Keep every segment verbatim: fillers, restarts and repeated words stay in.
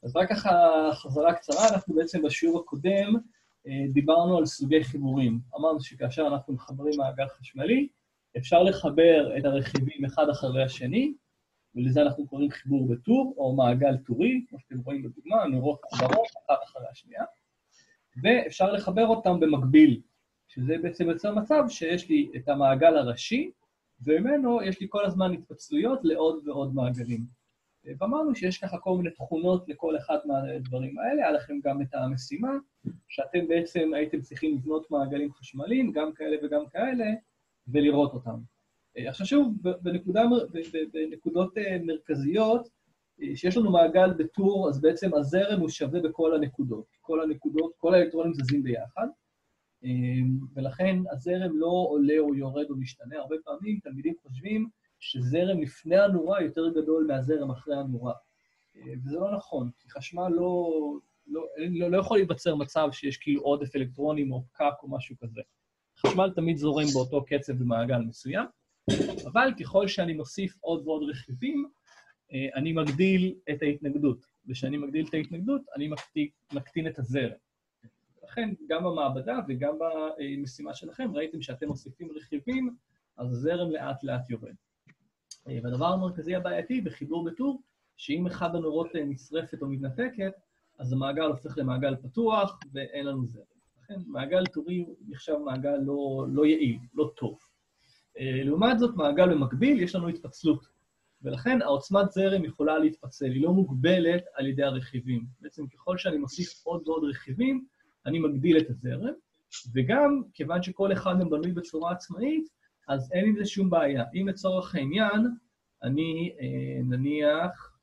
אז רק ככה חזרה קצרה, אנחנו בעצם בשיעור הקודם דיברנו על סוגי חיבורים. אמרנו שכאשר אנחנו מחברים מעגל חשמלי, אפשר לחבר את הרכיבים אחד אחרי השני, ולזה אנחנו קוראים חיבור בטור, או מעגל טורי, כמו שאתם רואים בדוגמה, נורות חברות אחת אחרי השנייה, ואפשר לחבר אותם במקביל, שזה בעצם יוצר מצב שיש לי את המעגל הראשי, וממנו יש לי כל הזמן התפצלויות לעוד ועוד מעגלים. ואמרנו שיש ככה כל מיני תכונות לכל אחד מהדברים האלה, היה לכם גם את המשימה, שאתם בעצם הייתם צריכים לבנות מעגלים חשמליים, גם כאלה וגם כאלה, ולראות אותם. עכשיו שוב, בנקודה, בנקודות מרכזיות, שיש לנו מעגל בטור, אז בעצם הזרם הוא שווה בכל הנקודות. כל הנקודות, כל האלקטרונים זזים ביחד, ולכן הזרם לא עולה או יורד או משתנה. הרבה פעמים תלמידים חושבים שזרם לפני הנורה יותר גדול מהזרם אחרי הנורה. וזה לא נכון, כי חשמל לא, לא, לא, לא יכול להיווצר מצב שיש כאילו עודף אלקטרונים או פקק או משהו כזה. חשמל תמיד זורם באותו קצב במעגל מסוים, אבל ככל שאני מוסיף עוד ועוד רכיבים, אני מגדיל את ההתנגדות. וכשאני מגדיל את ההתנגדות, אני מקטין, מקטין את הזרם. לכן, גם במעבדה וגם במשימה שלכם, ראיתם שאתם מוסיפים רכיבים, אז הזרם לאט לאט יורד. והדבר המרכזי הבעייתי בחיבור בטור, שאם אחד הנורות נשרפת או מתנתקת, אז המעגל הופך למעגל פתוח ואין לנו זרם. לכן, מעגל טורי נחשב מעגל לא, לא יעיל, לא טוב. לעומת זאת, מעגל במקביל, יש לנו התפצלות. ולכן העוצמת זרם יכולה להתפצל, היא לא מוגבלת על ידי הרכיבים. בעצם ככל שאני מוסיף עוד ועוד רכיבים, אני מגדיל את הזרם, וגם כיוון שכל אחד הם בנוי בצורה עצמאית, אז אין עם זה שום בעיה. אם לצורך העניין, אני אה, נניח,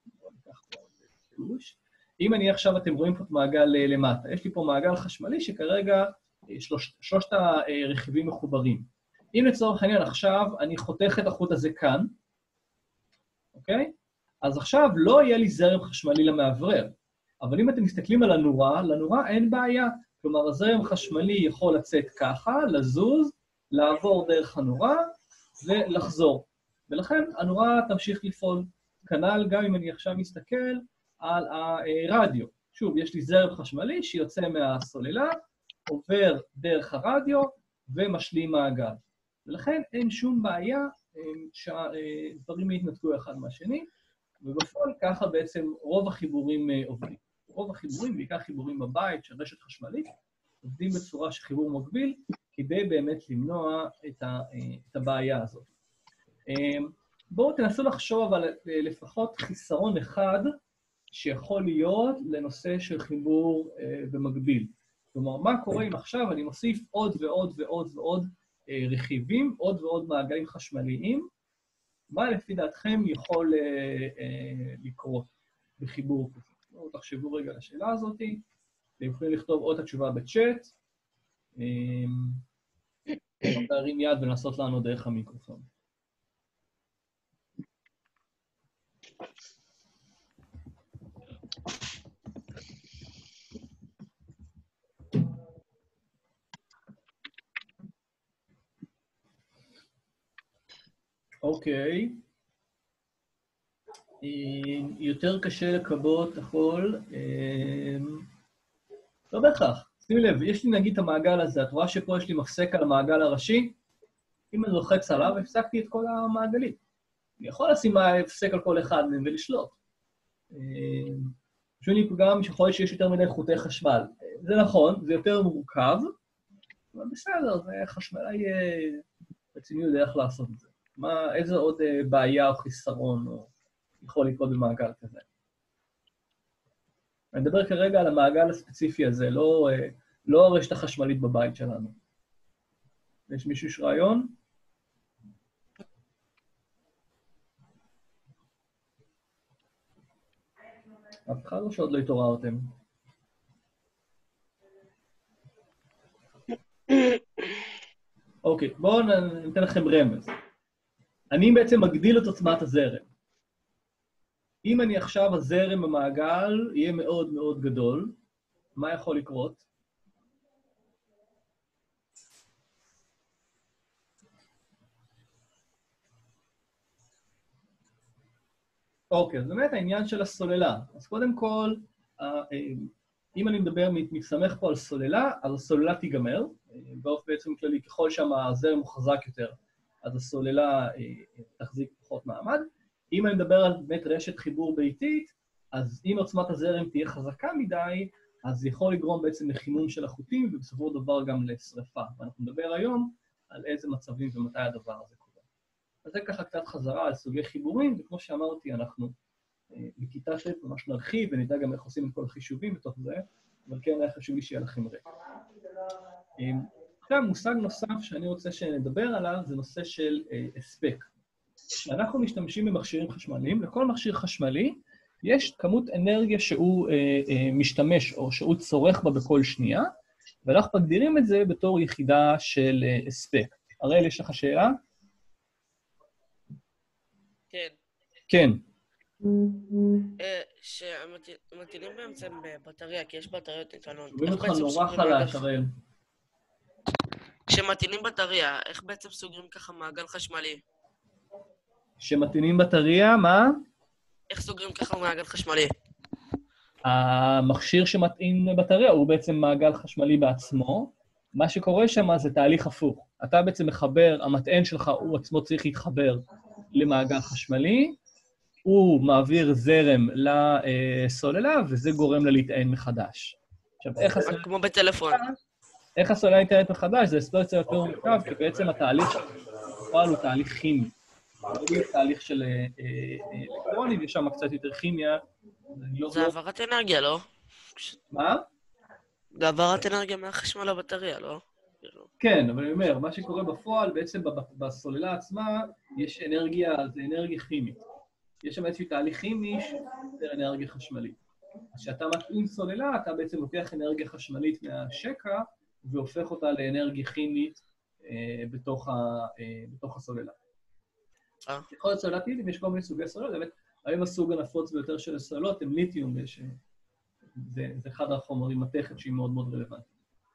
אם אני עכשיו, אתם רואים פה את מעגל למטה, יש לי פה מעגל חשמלי שכרגע שלוש, שלושת הרכיבים מחוברים. אם לצורך העניין עכשיו אני חותך את החוט הזה כאן, אוקיי? אז עכשיו לא יהיה לי זרם חשמלי למעברר, אבל אם אתם מסתכלים על הנורה, לנורה אין בעיה. כלומר, הזרם חשמלי יכול לצאת ככה, לזוז, לעבור דרך הנורה ולחזור. ולכן הנורה תמשיך לפעול. כנ"ל גם אם אני עכשיו מסתכל על הרדיו. שוב, יש לי זרם חשמלי שיוצא מהסוללה, עובר דרך הרדיו ומשלים מעגל. ולכן אין שום בעיה שהדברים יתנתקו אחד מהשני, ובפועל ככה בעצם רוב החיבורים עובדים. רוב החיבורים, בעיקר חיבורים בבית של רשת חשמלית, עובדים בצורה של חיבור מקביל, כדי באמת למנוע את, ה, את הבעיה הזאת. בואו תנסו לחשוב על לפחות חיסרון אחד שיכול להיות לנושא של חיבור במקביל. כלומר, מה קורה אם עכשיו אני מוסיף עוד ועוד ועוד ועוד רכיבים, עוד ועוד מעגלים חשמליים, מה לפי דעתכם יכול לקרות בחיבור כזה? בואו תחשבו רגע על השאלה הזאת, אתם יכולים לכתוב עוד התשובה בצ'אט, להרים יד ולנסות לענות דרך המיקרופון. אוקיי. יותר קשה לקבות החול. לא בהכרח. שימי לב, יש לי נגיד את המעגל הזה, את רואה שפה יש לי מפסק על המעגל הראשי? אם אני לוחץ עליו, הפסקתי את כל המעגלים. אני יכול לשים מפסק על כל אחד מהם ולשלוט. פשוט לי גם שיכול להיות שיש יותר מדי חוטי חשמל. זה נכון, זה יותר מורכב, אבל בסדר, זה חשמלאי רציני יודע איך לעשות את זה. מה, איזה עוד בעיה או חיסרון או יכול לקרות במעגל כזה? אני מדבר כרגע על המעגל הספציפי הזה, לא, לא הרשת החשמלית בבית שלנו. יש מישהו יש רעיון? אף אחד או שעוד לא התעוררתם? אוקיי, בואו ניתן לכם רמז. אני בעצם מגדיל את עוצמת הזרם. אם אני עכשיו, הזרם במעגל יהיה מאוד מאוד גדול, מה יכול לקרות? אוקיי, אז באמת העניין של הסוללה. אז קודם כל, אם אני מדבר, מתסמך פה על סוללה, אז הסוללה תיגמר. באופן בעצם כללי, ככל שהזרם הוא חזק יותר, אז הסוללה תחזיק פחות מעמד. אם אני מדבר על באמת רשת חיבור ביתית, אז אם עוצמת הזרם תהיה חזקה מדי, אז זה יכול לגרום בעצם לחימום של החוטים, ובסופו של דבר גם לשריפה. ואנחנו נדבר היום על איזה מצבים ומתי הדבר הזה קורה. אז זה ככה קצת חזרה על סוגי חיבורים, וכמו שאמרתי, אנחנו בכיתה ט' ממש נרחיב, ונדע גם איך עושים את כל החישובים בתוך זה, אבל כן היה חשוב לי שיהיה לכם רקע. עכשיו, מושג נוסף שאני רוצה שנדבר עליו, זה נושא של הספק. כשאנחנו משתמשים במכשירים חשמליים, לכל מכשיר חשמלי, יש כמות אנרגיה שהוא משתמש או שהוא צורך בה בכל שנייה, ואנחנו מגדירים את זה בתור יחידה של הספק. הראל, יש לך שאלה? כן. כן. שמטילים בעצם בבטריה, כי יש בטריות ניתנות. שומעים אותך נורא חלש, הראל. כשמטילים בטריה, איך בעצם סוגרים ככה מעגל חשמלי? כשמטעינים בטריה, מה? איך סוגרים ככה מעגל חשמלי? המכשיר שמטעין בטריה הוא בעצם מעגל חשמלי בעצמו. מה שקורה שם זה תהליך הפוך. אתה בעצם מחבר, המטען שלך הוא עצמו צריך להתחבר למעגל חשמלי, הוא מעביר זרם לסוללה, וזה גורם לה להתעין מחדש. עכשיו, איך הסוללה... כמו בטלפון. איך הסוללה להתעין מחדש? זה הסבר קצת יותר מורכב, כי בעצם התהליך בפועל הוא תהליך כימי. זה תהליך של אלקטרונים, ויש שם קצת יותר כימיה. זה העברת אנרגיה, לא? מה? זה העברת אנרגיה מהחשמל לבטריה, לא? כן, אבל אני אומר, מה שקורה בפועל, בעצם בסוללה עצמה, יש אנרגיה, זה אנרגיה כימית. יש שם איזשהו תהליך כימי שיותר אנרגיה חשמלית. אז כשאתה מטעין סוללה, אתה בעצם לוקח אנרגיה חשמלית מהשקע, והופך אותה לאנרגיה כימית אה, בתוך, ה, אה, בתוך הסוללה. אה. יכול להיות סוללה טילים, יש כל מיני סוגי סוללות, באמת, היום הסוג הנפוץ ביותר של הסוללות הם ליתיום, וש... זה, זה אחד החומרים מתכת שהיא מאוד מאוד רלוונטית.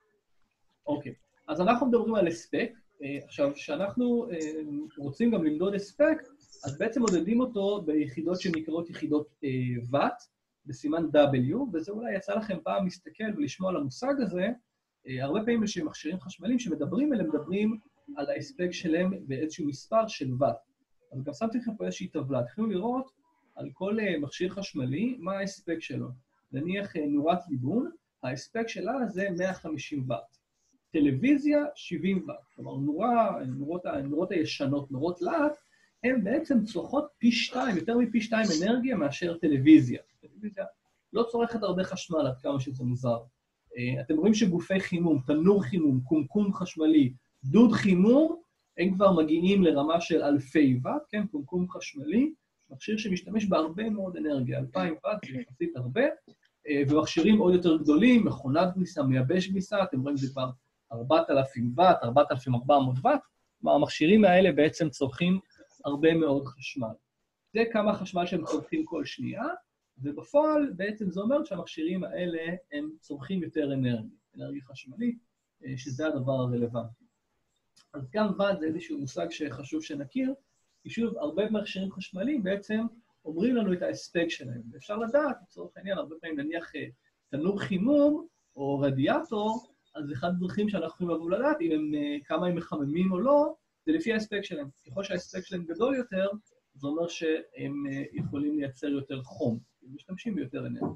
אוקיי, אז אנחנו מדברים על הספק. עכשיו, כשאנחנו רוצים גם למדוד הספק, אז בעצם מודדים אותו ביחידות שנקראות יחידות ואט, בסימן W, וזה אולי יצא לכם פעם להסתכל ולשמוע על המושג הזה. הרבה פעמים יש מכשירים חשמליים שמדברים אליהם, מדברים על ההספק שלהם באיזשהו מספר של ואט. אז גם שמתי לכם פה איזושהי טבלה. תתחילו לראות על כל מכשיר חשמלי מה ההספק שלו. נניח נורת ליבון, ההספק שלה זה מאה וחמישים ואט. טלוויזיה, שבעים ואט. כלומר, נורה, נורות, נורות הישנות, נורות לאט, הן בעצם צורכות פי שתיים, יותר מפי שתיים אנרגיה מאשר טלוויזיה. טלוויזיה לא צורכת הרבה חשמל, עד כמה שזה מוזר. אתם רואים שגופי חימום, תנור חימום, קומקום חשמלי, דוד חימום, הם כבר מגיעים לרמה של אלפי ואט, כן, קומקום חשמלי, מכשיר שמשתמש בהרבה מאוד אנרגיה, אלפיים ואט, זה יחסית הרבה, ומכשירים עוד יותר גדולים, מכונת כביסה, מייבש כביסה, אתם רואים זה כבר ארבעת אלפים ואט, ארבעת אלפים וארבע מאות ואט, המכשירים האלה בעצם צורכים הרבה מאוד חשמל. זה כמה חשמל שהם צורכים כל שנייה, ובפועל בעצם זה אומר שהמכשירים האלה הם צורכים יותר אנרגיה, אנרגיה חשמלית, שזה הדבר הרלוונטי. אז גם ואט זה איזשהו מושג שחשוב שנכיר, כי שוב, הרבה מכשירים חשמליים בעצם אומרים לנו את ההספק שלהם. ואפשר לדעת, לצורך העניין, הרבה פעמים נניח תנור חימום או רדיאטור, אז אחד הדרכים שאנחנו יכולים לבוא לדעת, אם הם, כמה הם מחממים או לא, זה לפי ההספק שלהם. ככל שההספק שלהם גדול יותר, זה אומר שהם יכולים לייצר יותר חום, הם משתמשים ביותר אנרגיה.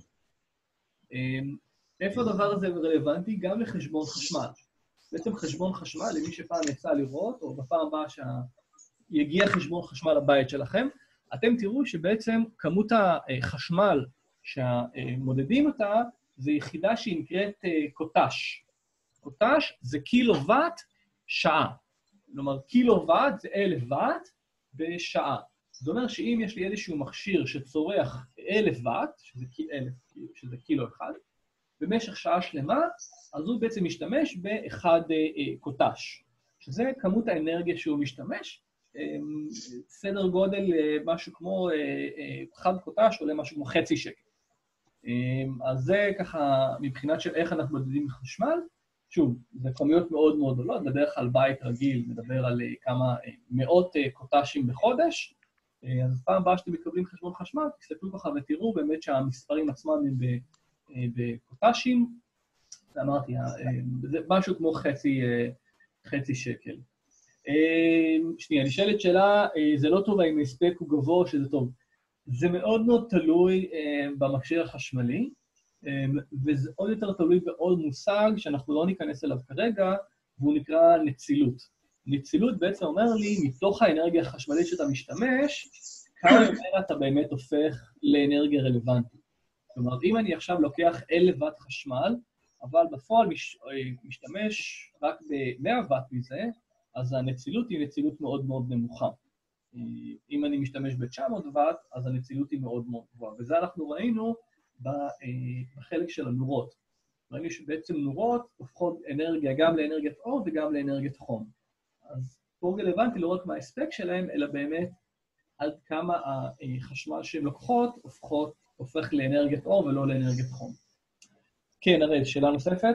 איפה הדבר הזה רלוונטי? גם לחשבון חשמל. בעצם חשבון חשמל, למי שפעם יצא לראות, או בפעם הבאה שיגיע חשבון חשמל לבית שלכם, אתם תראו שבעצם כמות החשמל שמודדים אותה, זה יחידה שהיא נקראת קוטש. קוטש זה קילו-ואט שעה. כלומר, קילו-ואט זה אלף ואט בשעה. זאת אומרת שאם יש לי איזשהו מכשיר שצורך אלף ואט, שזה, אלף, שזה קילו אחד, במשך שעה שלמה, אז הוא בעצם משתמש באחד קוטש, שזה כמות האנרגיה שהוא משתמש, סדר גודל משהו כמו, אחד קוטש עולה משהו כמו חצי שקל. אז זה ככה מבחינת של איך אנחנו מודדים חשמל, שוב, זה כמויות מאוד מאוד גדולות, בדרך כלל בית רגיל מדבר על כמה מאות קוטשים בחודש, אז פעם הבאה שאתם מקבלים חשבון חשמל, תסתכלו ככה ותראו באמת שהמספרים עצמם הם בקוטשים, אמרתי, זה משהו כמו חצי, חצי שקל. שנייה, נשאלת שאלה, זה לא טוב האם ההספק הוא גבוה או שזה טוב. זה מאוד מאוד תלוי במכשיר החשמלי, וזה עוד יותר תלוי בעוד מושג שאנחנו לא ניכנס אליו כרגע, והוא נקרא נצילות. נצילות בעצם אומר לי, מתוך האנרגיה החשמלית שאתה משתמש, כמה ממנה אתה באמת הופך לאנרגיה רלוונטית. זאת אומרת, אם אני עכשיו לוקח אלף ואט חשמל, אבל בפועל מש, משתמש רק ב-מאה ואט מזה, אז הנצילות היא נצילות מאוד מאוד נמוכה. אם אני משתמש ב-תשע מאות ואט, אז הנצילות היא מאוד מאוד גבוהה. וזה אנחנו ראינו בחלק של הנורות. ראינו שבעצם נורות הופכות אנרגיה גם לאנרגיית אור וגם לאנרגיית חום. אז פה רלוונטי לא רק מההספק שלהם, אלא באמת עד כמה החשמל שהן לוקחות הופכות, הופך לאנרגיית אור ולא לאנרגיית חום. כן, הרי, שאלה נוספת?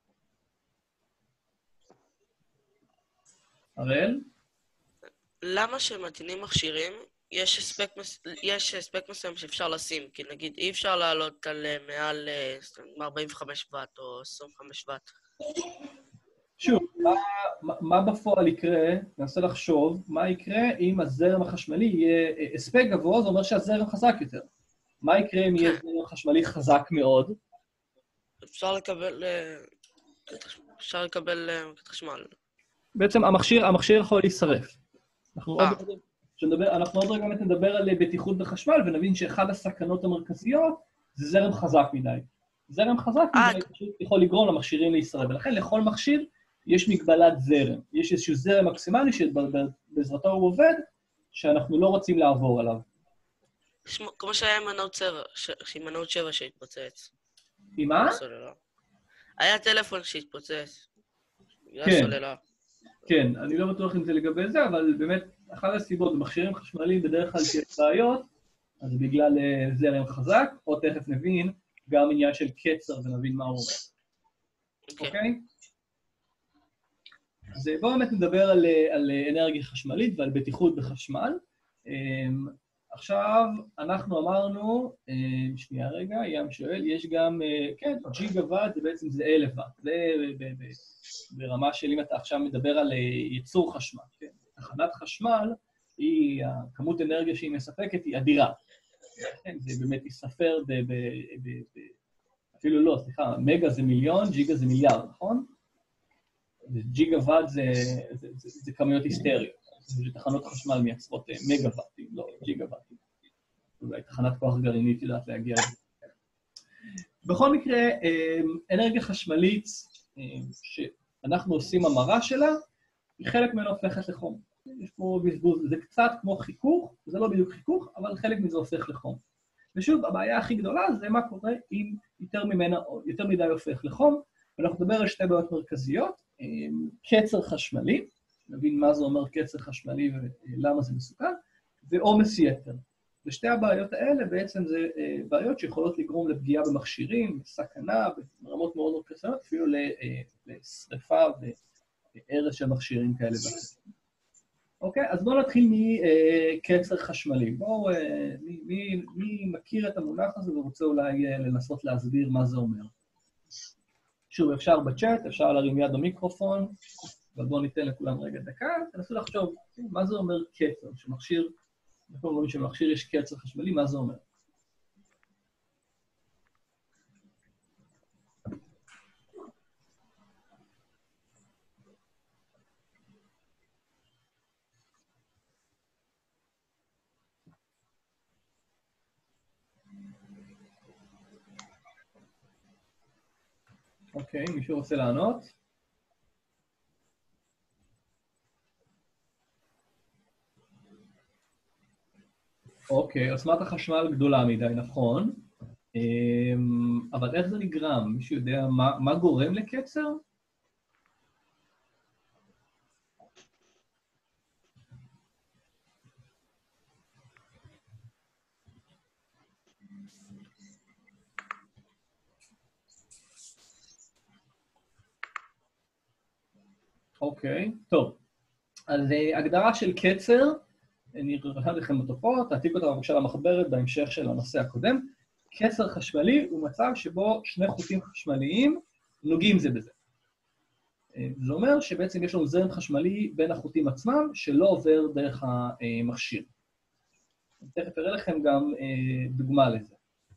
הראל? למה שמתאינים מכשירים, יש הספק, יש הספק מסוים שאפשר לשים? כי נגיד אי אפשר לעלות על מעל ארבעים וחמש ואט או עשרים וחמש ואט. שוב, מה, מה בפועל יקרה, ננסה לחשוב, מה יקרה אם הזרם החשמלי יהיה הספק גבוה, זה אומר שהזרם חזק יותר. מה יקרה אם יהיה זרם חשמלי חזק מאוד? אפשר לקבל, אפשר לקבל חשמל. בעצם המכשיר, המכשיר יכול להישרף. אנחנו עוד, שנדבר, אנחנו עוד רגע נדבר על בטיחות בחשמל, ונבין שאחד הסכנות המרכזיות זה זרם חזק מדי. זרם חזק מדי פשוט יכול לגרום למכשירים להישרף, ולכן לכל מכשיר יש מגבלת זרם. יש איזשהו זרם מקסימלי שבעזרתו הוא עובד, שאנחנו לא רוצים לעבור עליו. כמו שהיה עם מנעות שבע שהתפוצץ. עם מה? היה טלפון שהתפוצץ. כן. כן, אני לא בטוח אם זה לגבי זה, אבל באמת, אחת הסיבות, במכשירים חשמליים בדרך כלל שיש בעיות, אז בגלל זרם חזק, או תכף נבין, גם עניין של קצר ונבין מה הוא אומר. אוקיי? אז בואו באמת נדבר על, על אנרגיה חשמלית ועל בטיחות בחשמל. עכשיו, אנחנו אמרנו, שנייה רגע, ים שואל, יש גם, כן, ג'יגה ואט זה בעצם זה אלף ואט. זה ברמה של אם אתה עכשיו מדבר על ייצור חשמל. כן? תחנת חשמל, היא, הכמות אנרגיה שהיא מספקת היא אדירה. כן? זה באמת יספר ב... ב, ב, ב אפילו לא, סליחה, מגה זה מיליון, ג'יגה זה מיליארד, נכון? ג'יגה ואט זה, זה, זה, זה כמויות היסטריות. תחנות חשמל מייצרות מגה ואטים, לא ג'יגה ואטים. אולי תחנת כוח גרעינית יודעת להגיע לזה. בכל מקרה, אנרגיה חשמלית שאנחנו עושים המרה שלה, היא חלק ממנו הופכת לחום. יש פה בזבוז, זה קצת כמו חיכוך, זה לא בדיוק חיכוך, אבל חלק מזה הופך לחום. ושוב, הבעיה הכי גדולה זה מה קורה אם יותר ממנה, יותר מדי הופך לחום, ואנחנו נדבר על שתי בעיות מרכזיות, קצר חשמלי, נבין מה זה אומר קצר חשמלי ולמה זה מסוכן, ועומס יתר. ושתי הבעיות האלה בעצם זה בעיות שיכולות לגרום לפגיעה במכשירים, סכנה, ברמות מאוד מאוד קצרות, אפילו לשריפה והרס של מכשירים כאלה ואחרים. אוקיי, אז בואו נתחיל מקצר חשמלי. בואו, מי, מי, מי מכיר את המונח הזה ורוצה אולי לנסות להסביר מה זה אומר? שוב, אפשר בצ'אט, אפשר להרים יד במיקרופון, אבל בואו ניתן לכולם רגע דקה, תנסו לחשוב מה זה אומר קצר, שמכשיר, אנחנו אומרים שמכשיר יש קצר חשמלי, מה זה אומר? אוקיי, מישהו רוצה לענות? אוקיי, עוצמת החשמל גדולה מדי, נכון. אבל איך זה נגרם? מישהו יודע מה, מה גורם לקצר? אוקיי, טוב. אז הגדרה של קצר אני אראה לכם אותו פה, תעתיק אותה בבקשה למחברת בהמשך של הנושא הקודם. קצר חשמלי הוא מצב שבו שני חוטים חשמליים נוגעים זה בזה. זה אומר שבעצם יש לנו זרם חשמלי בין החוטים עצמם, שלא עובר דרך המכשיר. אני תכף אראה לכם גם דוגמה לזה.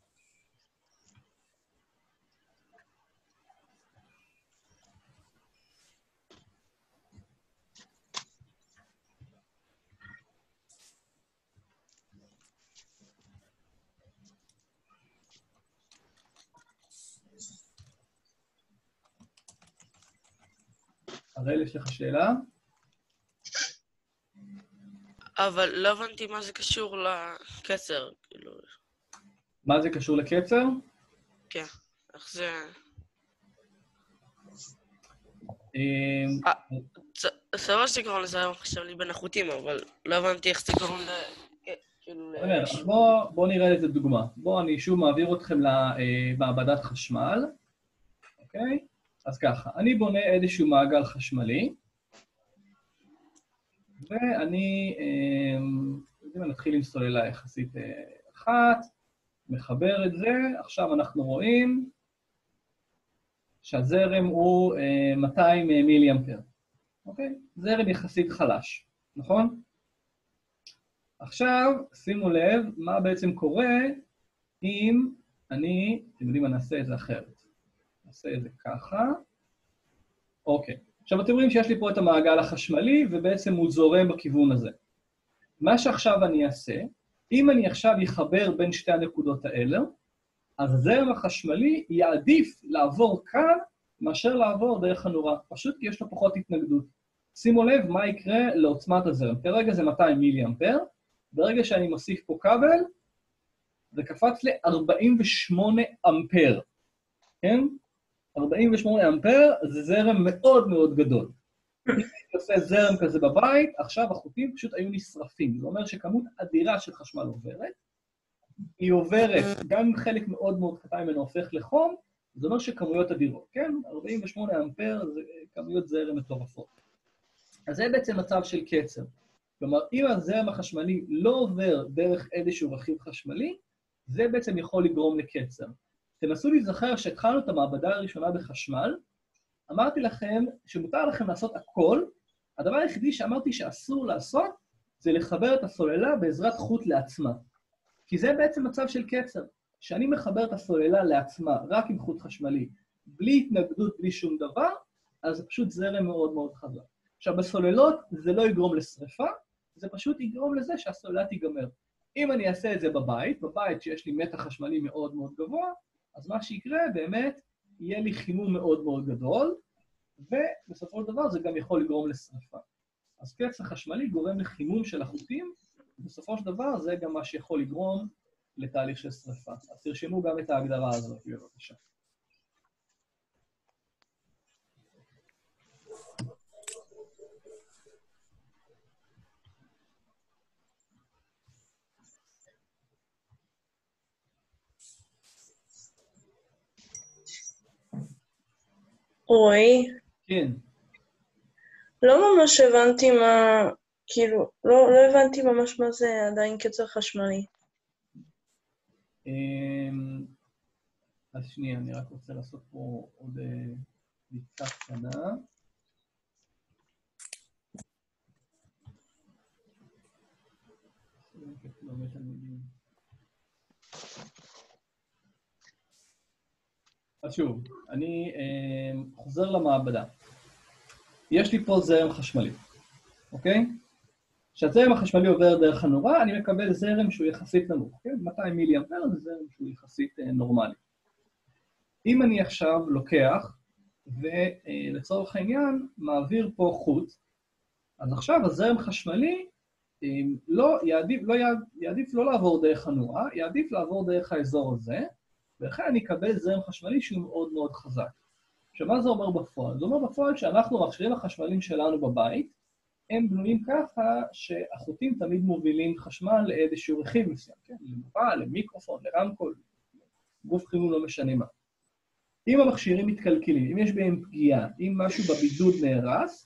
הראל, יש לך שאלה? אבל לא הבנתי מה זה קשור לקצר, כאילו... מה זה קשור לקצר? כן, איך זה... אה, סבבה שזה קוראים לזה היום חשב לי בין החוטים, אבל לא הבנתי איך זה קוראים ל... כאילו... אז בואו נראה איזה דוגמה. בואו אני שוב מעביר אתכם למעבדת חשמל, אוקיי? אז ככה, אני בונה איזשהו מעגל חשמלי, ואני, אם נתחיל עם סוללה יחסית אחת, מחבר את זה, עכשיו אנחנו רואים שהזרם הוא מאתיים מילי אמפר, אוקיי? זרם יחסית חלש, נכון? עכשיו, שימו לב מה בעצם קורה אם אני, אתם יודעים מה, נעשה את זה אחרת. נעשה את זה ככה. אוקיי. עכשיו אתם רואים שיש לי פה את המעגל החשמלי, ובעצם הוא זורם בכיוון הזה. מה שעכשיו אני אעשה, אם אני עכשיו אחבר בין שתי הנקודות האלה, אז הזרם החשמלי יעדיף לעבור כאן, מאשר לעבור דרך הנורה. פשוט כי יש לו פחות התנגדות. שימו לב מה יקרה לעוצמת הזרם. כרגע זה מאתיים מילי אמפר, ברגע שאני מוסיף פה כבל, זה קפץ ל-ארבעים ושמונה אמפר. כן? ארבעים ושמונה אמפר זה זרם מאוד מאוד גדול. אם אני עושה זרם כזה בבית, עכשיו החוטים פשוט היו נשרפים. זה אומר שכמות אדירה של חשמל עוברת, היא עוברת, גם אם חלק מאוד מאוד קטן ממנו הופך לחום, זה אומר שכמויות אדירות, כן? ארבעים ושמונה אמפר זה כמויות זרם מטורפות. אז זה בעצם מצב של קצר. כלומר, אם הזרם החשמלי לא עובר דרך איזשהו רכיב חשמלי, זה בעצם יכול לגרום לקצר. תנסו להיזכר שהתחלנו את המעבדה הראשונה בחשמל, אמרתי לכם שמותר לכם לעשות הכל, הדבר היחידי שאמרתי שאסור לעשות, זה לחבר את הסוללה בעזרת חוט לעצמה. כי זה בעצם מצב של קצר. כשאני מחבר את הסוללה לעצמה רק עם חוט חשמלי, בלי התנגדות, בלי שום דבר, אז זה פשוט זרם מאוד מאוד חזק. עכשיו, בסוללות זה לא יגרום לשריפה, זה פשוט יגרום לזה שהסוללה תיגמר. אם אני אעשה את זה בבית, בבית שיש לי מתח חשמלי מאוד מאוד גבוה, אז מה שיקרה באמת, יהיה לי חימום מאוד מאוד גדול, ובסופו של דבר זה גם יכול לגרום לשריפה. אז קצר חשמלי גורם לחימום של החוטים, ובסופו של דבר זה גם מה שיכול לגרום לתהליך של שריפה. אז תרשמו גם את ההגדרה הזאת, בבקשה. רועי, כן. לא ממש הבנתי מה, כאילו, לא, לא הבנתי ממש מה זה עדיין קצר חשמלי. אז שנייה, אני רק רוצה לעשות פה עוד בדיקה קטנה. אז שוב, אני אה, חוזר למעבדה. יש לי פה זרם חשמלי, אוקיי? כשהזרם החשמלי עובר דרך הנורה, אני מקבל זרם שהוא יחסית נמוך, כן? מאתיים מילי אמפר זה זרם שהוא יחסית אה, נורמלי. אם אני עכשיו לוקח, ולצורך העניין מעביר פה חוט, אז עכשיו הזרם חשמלי אה, לא, יעדיף, לא, יעדיף לא לעבור דרך הנורה, יעדיף לעבור דרך האזור הזה, ולכן אני אקבל זרם חשמלי שהוא מאוד מאוד חזק. עכשיו, מה זה אומר בפועל? זה אומר בפועל שאנחנו, המכשירים החשמליים שלנו בבית, הם בנויים ככה שהחוטים תמיד מובילים חשמל לאיזשהו רכיב מסוים, כן? למורה, למיקרופון, לרמקול, גוף חימום לא משנה מה. אם המכשירים מתקלקלים, אם יש בהם פגיעה, אם משהו בבידוד נהרס,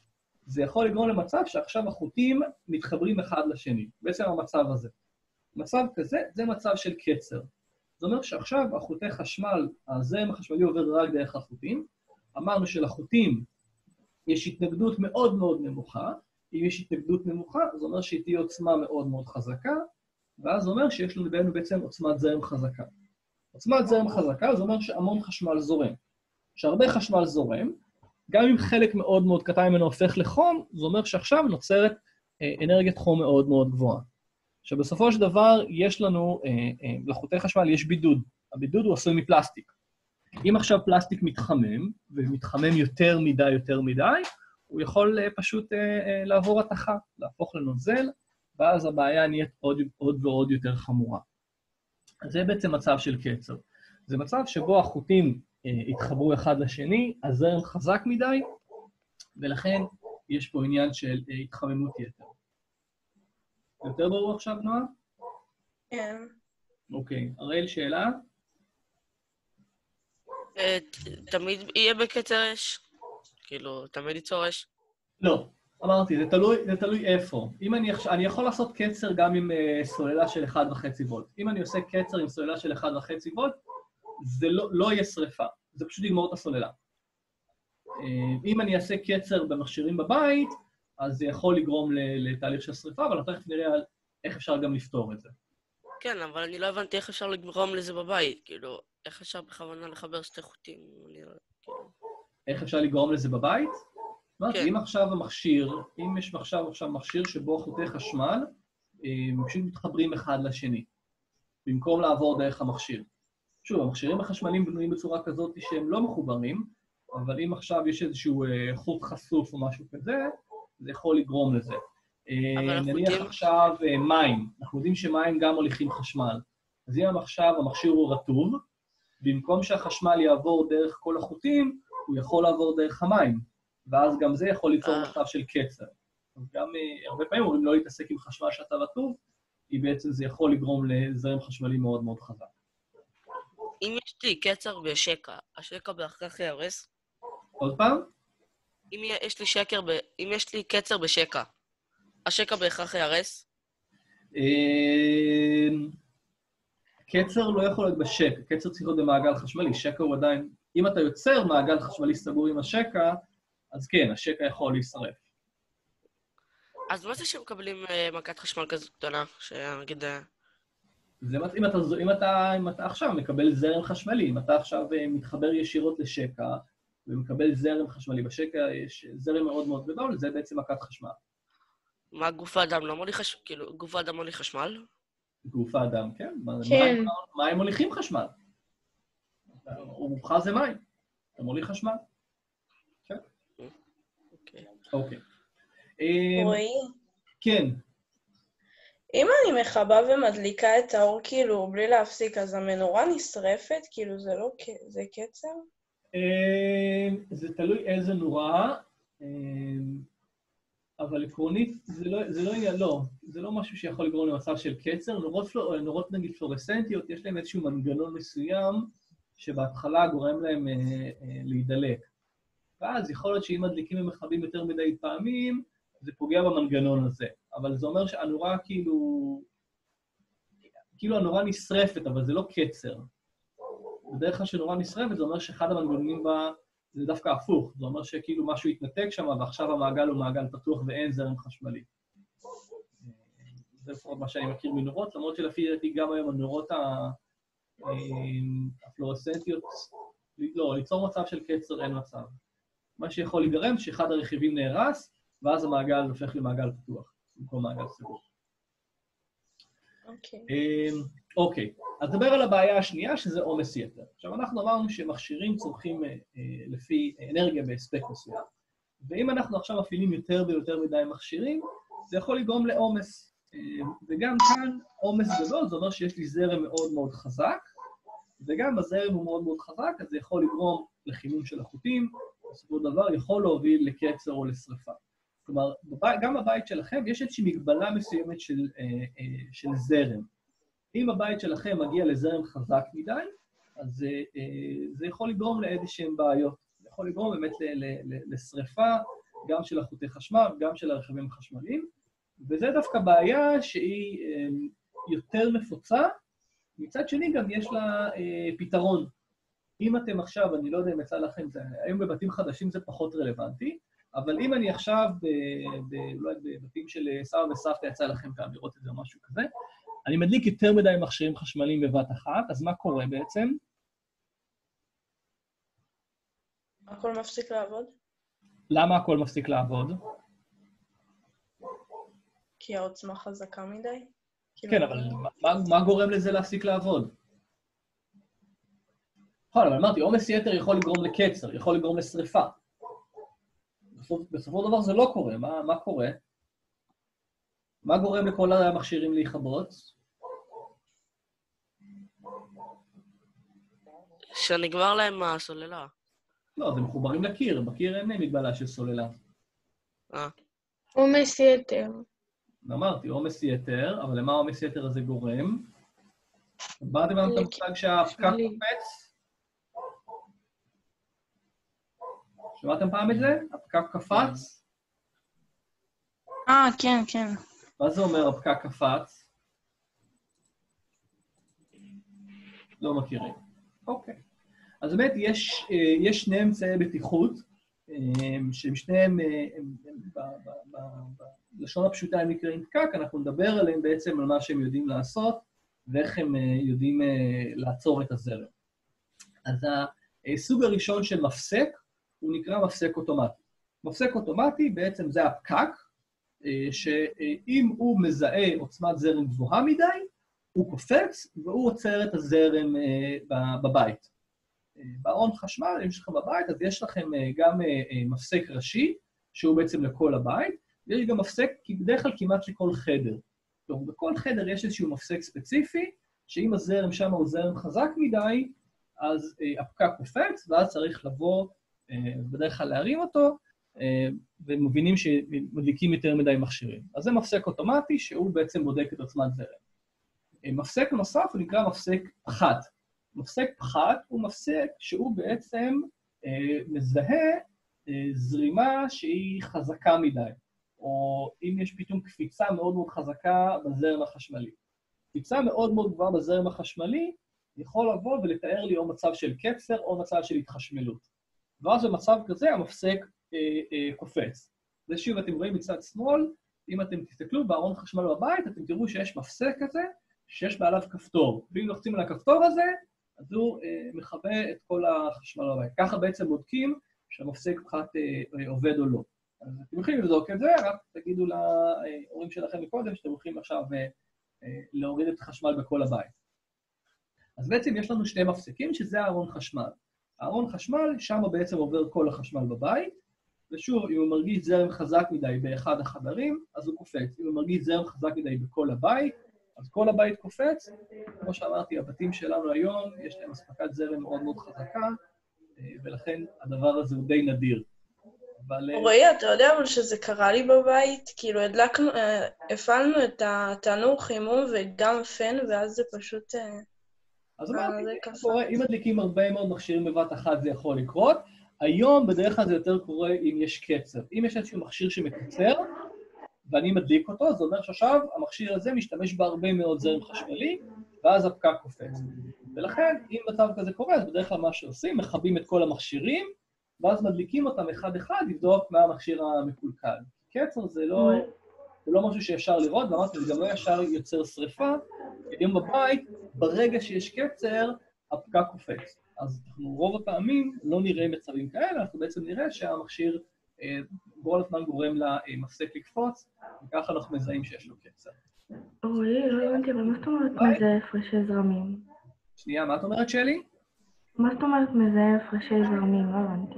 זה יכול לגרום למצב שעכשיו החוטים מתחברים אחד לשני, בעצם המצב הזה. מצב כזה, זה מצב של קצר. זאת אומרת שעכשיו החוטי חשמל, הזרם החשמלי עובר רק דרך החוטים. אמרנו שלחוטים יש התנגדות מאוד מאוד נמוכה. אם יש התנגדות נמוכה, זה אומר שהיא תהיה עוצמה מאוד מאוד חזקה, ואז זה אומר שיש לנו בינינו בעצם עוצמת זרם חזקה. עוצמת זרם חזקה, זה אומר שהמון חשמל זורם. שהרבה חשמל זורם, גם אם חלק מאוד מאוד קטן ממנו הופך לחום, זה אומר שעכשיו נוצרת אה, אנרגיית חום מאוד מאוד גבוהה. שבסופו של דבר יש לנו, אה, אה, לחוטי חשמל יש בידוד. הבידוד הוא עשוי מפלסטיק. אם עכשיו פלסטיק מתחמם, ומתחמם יותר מדי יותר מדי, הוא יכול אה, פשוט אה, אה, לעבור התחה, להפוך לנוזל, ואז הבעיה נהיית עוד, עוד ועוד יותר חמורה. אז זה בעצם מצב של קצר. זה מצב שבו החוטים אה, התחברו אחד לשני, הזרם חזק מדי, ולכן יש פה עניין של אה, התחממות יתר. יותר ברור עכשיו, נועה? כן. אוקיי. הראל, שאלה? תמיד יהיה בקצר אש? כאילו, תמיד ייצור אש? לא. אמרתי, זה תלוי, זה תלוי איפה. אם אני, אני יכול לעשות קצר גם עם uh, סוללה של אחד וחצי וולט. אם אני עושה קצר עם סוללה של אחד וחצי וולט, זה לא, לא יהיה שריפה. זה פשוט יגמור את הסוללה. Uh, אם אני אעשה קצר במכשירים בבית, אז זה יכול לגרום לתהליך של שריפה, אבל תכף נראה על איך אפשר גם לפתור את זה. כן, אבל אני לא הבנתי איך אפשר לגרום לזה בבית. כאילו, איך אפשר בכוונה לחבר שתי חוטים? אני לא... כאילו... איך אפשר לגרום לזה בבית? כן. אם עכשיו המכשיר, אם יש עכשיו, עכשיו מכשיר שבו חוטי חשמל, הם פשוט מתחברים אחד לשני, במקום לעבור דרך המכשיר. שוב, המכשירים החשמליים בנויים בצורה כזאת שהם לא מחוברים, אבל אם עכשיו יש איזשהו חוט חשוף או משהו כזה, זה יכול לגרום לזה. נניח החוטים... עכשיו מים, אנחנו יודעים שמים גם מוליכים חשמל. אז אם עכשיו המכשיר הוא רטוב, במקום שהחשמל יעבור דרך כל החוטים, הוא יכול לעבור דרך המים. ואז גם זה יכול ליצור מצב של קצר. אז גם הרבה פעמים אומרים לא להתעסק עם חשמל שאתה רטוב, כי בעצם זה יכול לגרום לזרם חשמלי מאוד מאוד חזק. אם יש לי קצר בשקע, השקע בהכרח יהרס? עוד פעם? אם יש לי שקר ב... אם יש לי קצר בשקע, השקע בהכרח יהרס? קצר לא יכול להיות בשקע, קצר צריך להיות במעגל חשמלי, שקע הוא עדיין... אם אתה יוצר מעגל חשמלי סגור עם השקע, אז כן, השקע יכול להישרף. אז מה זה שמקבלים uh, מכת חשמל כזאת קטנה, שנגיד... Uh... זה אם אתה, אם אתה, אם אתה עכשיו מקבל זרם חשמלי, אם אתה עכשיו uh, מתחבר ישירות לשקע, ומקבל זרם חשמלי, בשקע יש זרם מאוד מאוד גדול, זה בעצם מכת חשמל. מה, גוף האדם לא מוליך חשמל? כאילו, גוף האדם מוליך חשמל? גוף האדם, כן. כן. מים, מים מוליכים חשמל. רובך זה מים. אתה מוליך חשמל. כן. אוקיי. אוקיי. רועי? כן. אם אני מכבה ומדליקה את האור כאילו בלי להפסיק, אז המנורה נשרפת? כאילו זה לא... זה קצר? זה תלוי איזה נורה, אבל עקרונית זה לא, זה לא, לא, זה לא משהו שיכול לגרום למצב של קצר. נורות, נורות נגיד פלורסנטיות, יש להם איזשהו מנגנון מסוים שבהתחלה גורם להם להידלק. ואז יכול להיות שאם מדליקים ומכבים יותר מדי פעמים, זה פוגע במנגנון הזה. אבל זה אומר שהנורה כאילו, כאילו הנורה נשרפת, אבל זה לא קצר. בדרך כלל שנורה נשרפת, זה אומר שאחד המנגנונים בה זה דווקא הפוך. זה אומר שכאילו משהו התנתק שם, ועכשיו המעגל הוא מעגל פתוח ואין זרם חשמלי. זה לפחות מה שאני מכיר מנורות, למרות שלפי דעתי גם היום הנורות הפלורסנטיות, לא, ליצור מצב של קצר אין מצב. מה שיכול להיגרם שאחד הרכיבים נהרס, ואז המעגל הופך למעגל פתוח, במקום מעגל סגור. אוקיי. אוקיי, אז נדבר על הבעיה השנייה, שזה עומס יתר. עכשיו, אנחנו אמרנו שמכשירים צורכים לפי אנרגיה בהספק מסוים, ואם אנחנו עכשיו מפעילים יותר ויותר מדי מכשירים, זה יכול לגרום לעומס. וגם כאן עומס גדול, זה אומר שיש לי זרם מאוד מאוד חזק, וגם הזרם הוא מאוד מאוד חזק, אז זה יכול לגרום לחימום של החוטים, בסופו של דבר יכול להוביל לקצר או לשריפה. כלומר, גם בבית שלכם יש איזושהי מגבלה מסוימת של, של זרם. אם הבית שלכם מגיע לזרם חזק מדי, אז זה יכול לגרום לאיזשהם בעיות. זה יכול לגרום באמת לשריפה, גם של החוטי חשמל, גם של הרכבים החשמליים, וזה דווקא בעיה שהיא יותר נפוצה, מצד שני גם יש לה אה, פתרון. אם אתם עכשיו, אני לא יודע אם יצא לכם, זה, היום בבתים חדשים זה פחות רלוונטי, אבל אם אני עכשיו, אולי בבתים של סבא וסבתא יצא לכם פעם לראות את זה או משהו כזה, אני מדליק יותר מדי מכשירים חשמליים בבת אחת, אז מה קורה בעצם? הכל מפסיק לעבוד? למה הכל מפסיק לעבוד? כי העוצמה חזקה מדי? כן, אבל מה, מה גורם לזה להפסיק לעבוד? נכון, אבל אמרתי, עומס יתר יכול לגרום לקצר, יכול לגרום לשריפה. בסופו, בסופו דבר זה לא קורה. מה, מה קורה? מה גורם לכל המכשירים להיכבות? שנגמר להם הסוללה. לא, זה מחוברים לקיר, בקיר אין מגבלה של סוללה. אה. עומס יתר. אמרתי, עומס יתר, אבל למה העומס יתר הזה גורם? באתם לנו את המושג שהפקק קופץ? שמעתם פעם את זה? הפקק קפץ? אה, כן, כן. מה זה אומר הפקק קפץ? לא מכירים. אוקיי. אז באמת יש, יש שני אמצעי בטיחות, שהם שניהם, בלשון הפשוטה הם נקראים פקק, אנחנו נדבר עליהם בעצם על מה שהם יודעים לעשות, ואיך הם יודעים לעצור את הזרם. אז הסוג הראשון של מפסק, הוא נקרא מפסק אוטומטי. מפסק אוטומטי בעצם זה הפקק, שאם הוא מזהה עוצמת זרם גבוהה מדי, הוא קופץ והוא עוצר את הזרם בבית. בארון חשמל, אם יש לכם בבית, אז יש לכם גם מפסק ראשי, שהוא בעצם לכל הבית, ויש גם מפסק בדרך כלל כמעט לכל חדר. טוב, בכל חדר יש איזשהו מפסק ספציפי, שאם הזרם שם הוא זרם חזק מדי, אז הפקק קופץ, ואז צריך לבוא, בדרך כלל להרים אותו, ומבינים שמדליקים יותר מדי מכשירים. אז זה מפסק אוטומטי, שהוא בעצם בודק את עוצמת זרם. מפסק נוסף הוא נקרא מפסק פחת. מפסק פחת הוא מפסק שהוא בעצם אה, מזהה אה, זרימה שהיא חזקה מדי, או אם יש פתאום קפיצה מאוד מאוד חזקה בזרם החשמלי. קפיצה מאוד מאוד גבוהה בזרם החשמלי יכול לבוא ולתאר לי או מצב של קצר או מצב של התחשמלות. ואז במצב כזה המפסק אה, אה, קופץ. זה שוב אתם רואים מצד שמאל, אם אתם תסתכלו בארון חשמל בבית, אתם תראו שיש מפסק כזה, שיש בעליו כפתור. ואם לוחצים על הכפתור הזה, אז הוא אה, מכבה את כל החשמל בבית. ככה בעצם בודקים שהמפסק פחת אה, עובד או לא. אז אתם יכולים לבדוק את זה, רק תגידו להורים שלכם מקודם, שאתם הולכים עכשיו אה, אה, להוריד את החשמל בכל הבית. אז בעצם יש לנו שני מפסקים, שזה הארון חשמל. הארון חשמל, שם בעצם עובר כל החשמל בבית, ושוב, אם הוא מרגיש זרם חזק מדי באחד החדרים, אז הוא קופץ. אם הוא מרגיש זרם חזק מדי בכל הבית, אז כל הבית קופץ. כמו שאמרתי, הבתים שלנו היום, יש להם אספקת זרם מאוד מאוד חזקה, ולכן הדבר הזה הוא די נדיר. אבל... רועי, אתה יודע אבל שזה קרה לי בבית? כאילו, הדלקנו, הפעלנו את התנור חימום וגם פן, ואז זה פשוט... אז אמרתי, אם מדליקים הרבה מאוד מכשירים בבת אחת, זה יכול לקרות. היום בדרך כלל זה יותר קורה אם יש קצר. אם יש איזשהו מכשיר שמקצר, ואני מדליק אותו, זה אומר שעכשיו המכשיר הזה משתמש בהרבה מאוד זרם חשמלי, ואז הפקק קופץ. ולכן, אם מצב כזה קורה, אז בדרך כלל מה שעושים, מכבים את כל המכשירים, ואז מדליקים אותם אחד-אחד, לבדוק מה המכשיר המקולקל. קצר זה לא, זה לא משהו שאפשר לראות, ואמרתי, זה גם לא ישר יוצר שריפה, כי אם בבית, ברגע שיש קצר, הפקק קופץ. אז אנחנו רוב הפעמים לא נראה מצבים כאלה, אנחנו בעצם נראה שהמכשיר כל הזמן גורם למפסק לקפוץ, וככה אנחנו מזהים שיש לו קצר. רועי, לא הבנתי, אבל מה זאת אומרת מזהה הפרשי זרמים? שנייה, מה את אומרת, שלי? מה זאת אומרת מזהה הפרשי זרמים? לא הבנתי.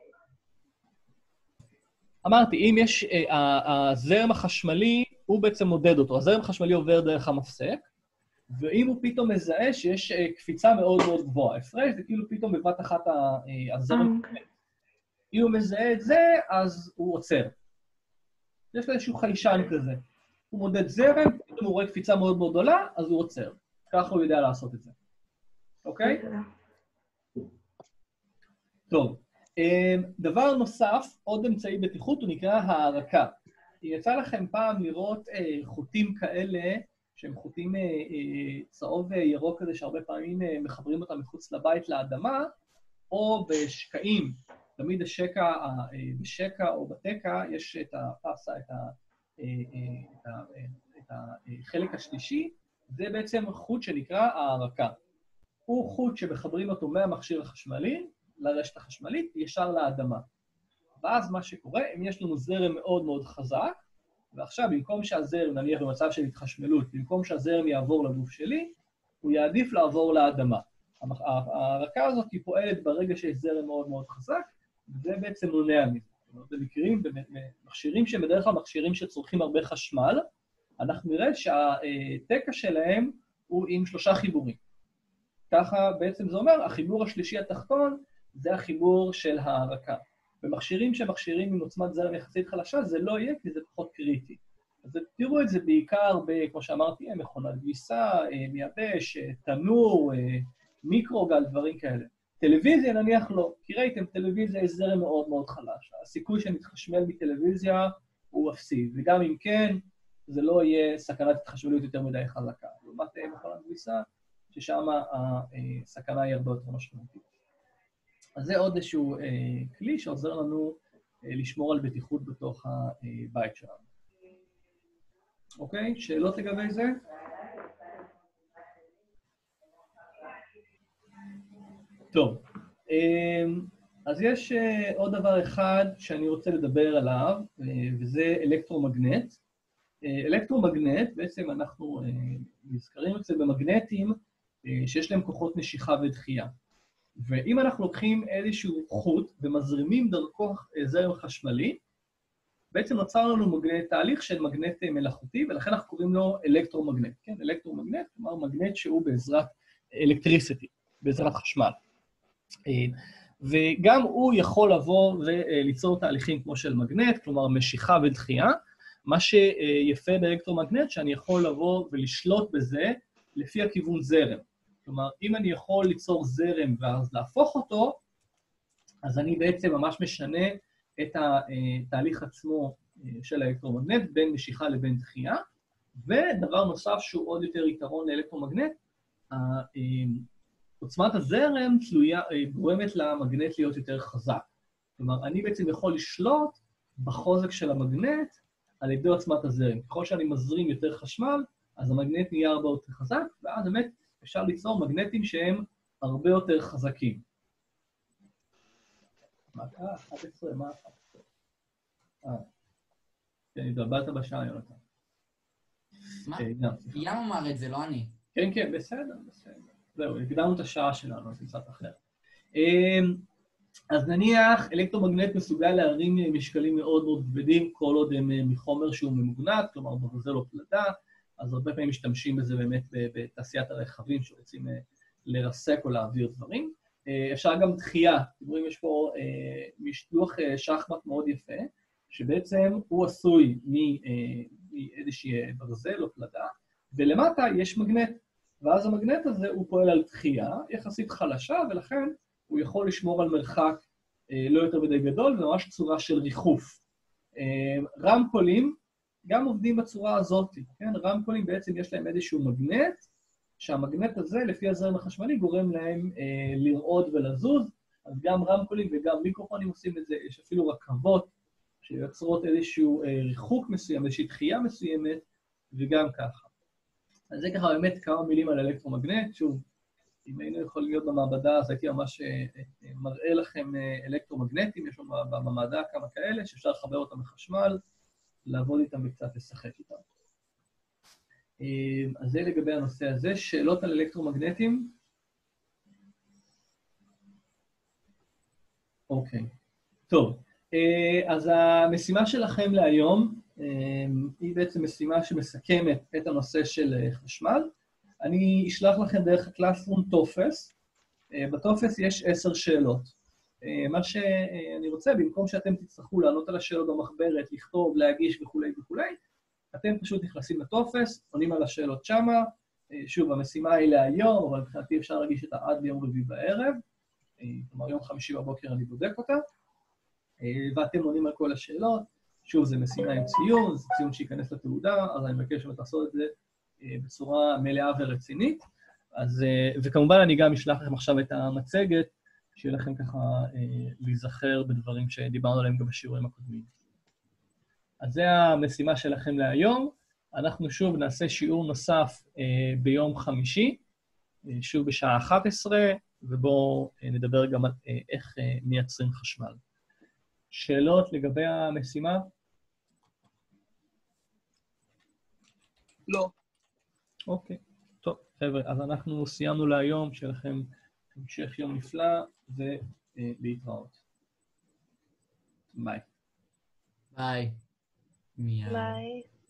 אמרתי, אם יש, הזרם החשמלי, הוא בעצם מודד אותו. הזרם החשמלי עובר דרך המפסק, ואם הוא פתאום מזהה שיש קפיצה מאוד מאוד גבוהה, הפרש, זה כאילו פתאום בבת אחת הזרם... אם הוא מזהה את זה, אז הוא עוצר. יש לו איזשהו חיישן כזה. הוא מודד זרם, פתאום הוא רואה קפיצה מאוד מאוד גדולה, אז הוא עוצר. ככה הוא יודע לעשות את זה. אוקיי? טוב. דבר נוסף, עוד אמצעי בטיחות, הוא נקרא הערקה. יצא לכם פעם לראות חוטים כאלה, שהם חוטים צהוב וירוק כזה, שהרבה פעמים מחברים אותם מחוץ לבית לאדמה, או בשקעים. תמיד השקע, בשקע או בתקע יש את הפסה, את, ה, את, ה, את החלק השלישי, זה בעצם חוט שנקרא הערקה. הוא חוט שמחברים אותו מהמכשיר החשמלי לרשת החשמלית, ישר לאדמה. ואז מה שקורה, אם יש לנו זרם מאוד מאוד חזק, ועכשיו במקום שהזרם, נניח במצב של התחשמלות, במקום שהזרם יעבור לגוף שלי, הוא יעדיף לעבור לאדמה. הערקה הזאת היא פועלת ברגע שיש זרם מאוד מאוד חזק, וזה בעצם מונע מזה. במקרים, במכשירים שהם בדרך כלל מכשירים שצורכים הרבה חשמל, אנחנו נראה שהתקע שלהם הוא עם שלושה חיבורים. ככה בעצם זה אומר, החיבור השלישי התחתון זה החיבור של הערקה. במכשירים שמכשירים עם עוצמת זרם יחסית חלשה, זה לא יהיה כי זה פחות קריטי. אז תראו את זה בעיקר, ב, כמו שאמרתי, מכונת כביסה, מייבש, תנור, מיקרוגל, דברים כאלה. טלוויזיה נניח לא, כי ראיתם, טלוויזיה יש זרם מאוד מאוד חלש. הסיכוי שנתחשמל מטלוויזיה הוא אפסי, וגם אם כן, זה לא יהיה סכנת התחשמלות יותר מדי חזקה. לעומת מכונת כביסה, ששם הסכנה היא הרבה יותר משמעותית. אז זה עוד איזשהו אה, כלי שעוזר לנו אה, לשמור על בטיחות בתוך הבית שלנו. אוקיי? שאלות לגבי זה? טוב. אה, אז יש אה, עוד דבר אחד שאני רוצה לדבר עליו, אה, וזה אלקטרומגנט. אה, אלקטרומגנט, בעצם אנחנו אה, נזכרים את זה במגנטים אה, שיש להם כוחות משיכה ודחייה. ואם אנחנו לוקחים איזשהו חוט ומזרימים דרכו זרם חשמלי, בעצם נוצר לנו מגנט, תהליך של מגנט מלאכותי, ולכן אנחנו קוראים לו אלקטרומגנט. כן, אלקטרומגנט, כלומר מגנט שהוא בעזרת אלקטריסיטי, בעזרת חשמל. וגם הוא יכול לבוא וליצור תהליכים כמו של מגנט, כלומר משיכה ודחייה. מה שיפה באלקטרומגנט, שאני יכול לבוא ולשלוט בזה לפי הכיוון זרם. כלומר, אם אני יכול ליצור זרם ואז להפוך אותו, אז אני בעצם ממש משנה את התהליך עצמו של האלקטרומגנט בין משיכה לבין דחייה. ודבר נוסף שהוא עוד יותר יתרון לאלקטרומגנט, עוצמת הזרם תלויה, גורמת למגנט להיות יותר חזק. כלומר, אני בעצם יכול לשלוט בחוזק של המגנט על ידי עוצמת הזרם. ככל שאני מזרים יותר חשמל, אז המגנט נהיה הרבה יותר חזק, ואז באמת אפשר ליצור מגנטים שהם הרבה יותר חזקים. מה קרה? אחת עשרה, מה אחת עשרה? אה, כן, התבלבלת בשעה, יונתן. מה? ים אמר את זה, לא אני. כן, כן, בסדר, בסדר. זהו, הקדמנו את השעה שלנו, אז קצת אחר. אז נניח, אלקטרומגנט מסוגל להרים משקלים מאוד מאוד כבדים, כל עוד הם מחומר שהוא ממוגנט, כלומר ברזל או פלדה, אז הרבה פעמים משתמשים בזה באמת בתעשיית הרכבים שרוצים לרסק או להעביר דברים. אפשר גם דחייה, תראו, יש פה משלוח שחמט מאוד יפה, שבעצם הוא עשוי מאיזושהי ברזל או פלדה, ולמטה יש מגנט, ואז המגנט הזה הוא פועל על דחייה יחסית חלשה, ולכן הוא יכול לשמור על מרחק לא יותר מדי גדול, וממש צורה של ריחוף. רמקולים גם עובדים בצורה הזאת, כן? רמקולים בעצם יש להם איזשהו מגנט, שהמגנט הזה, לפי הזרם החשמלי, גורם להם אה, לרעוד ולזוז, אז גם רמקולים וגם מיקרופונים עושים את זה, יש אפילו רכבות שיוצרות איזשהו אה, ריחוק מסוים, איזושהי דחייה מסוימת, וגם ככה. אז זה ככה באמת כמה מילים על אלקטרומגנט, שוב, אם היינו יכולים להיות במעבדה, אז הייתי ממש אה, אה, מראה לכם אה, אלקטרומגנטים, יש לנו במעבדה כמה כאלה, שאפשר לחבר אותם לחשמל, לעבוד איתם וקצת לשחק איתם. אז זה לגבי הנושא הזה. שאלות על אלקטרומגנטים? אוקיי. טוב. אז המשימה שלכם להיום היא בעצם משימה שמסכמת את הנושא של חשמל. אני אשלח לכם דרך הקלאסרום טופס. בטופס יש עשר שאלות. מה שאני רוצה, במקום שאתם תצטרכו לענות על השאלות במחברת, לכתוב, להגיש וכו' וכו', אתם פשוט נכנסים לטופס, עונים על השאלות שמה, שוב, המשימה היא להיום, אבל מבחינתי אפשר להגיש אותה עד ליום רביעי בערב, כלומר יום חמישי בבוקר אני בודק אותה, ואתם עונים על כל השאלות. שוב, זה משימה עם ציון, זה ציון שייכנס לתעודה, אז אני מבקש לעשות את זה בצורה מלאה ורצינית. אז, וכמובן אני גם אשלח לכם עכשיו את המצגת, שיהיה לכם ככה להיזכר בדברים שדיברנו עליהם גם בשיעורים הקודמים. אז זה המשימה שלכם להיום. אנחנו שוב נעשה שיעור נוסף ביום חמישי, שוב בשעה אחת עשרה, ובואו נדבר גם על איך מייצרים חשמל. שאלות לגבי המשימה? לא. אוקיי, טוב, חבר'ה, אז אנחנו סיימנו להיום, שיהיה לכם המשך יום נפלא, ולהתראות. ביי. ביי. מיד. ביי.